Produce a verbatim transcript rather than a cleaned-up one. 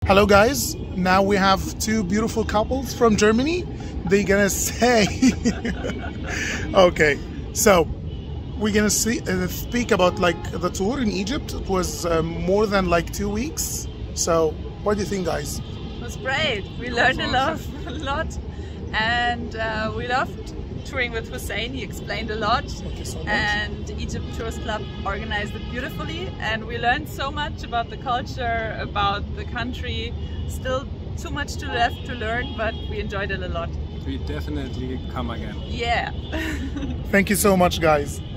Hello guys, now we have two beautiful couples from Germany. They're gonna say okay, so we're gonna see, uh, speak about like the tour in Egypt. It was um, more than like two weeks. So what do you think, guys? It was great. We learned a lot, a lot, and uh, we loved touring with Hussein. He explained a lot. Thank you so much. And Egypt Tourist Club organized it beautifully, and we learned so much about the culture, about the country. Still too much to left to learn, but we enjoyed it a lot. We definitely come again. Yeah. Thank you so much, guys.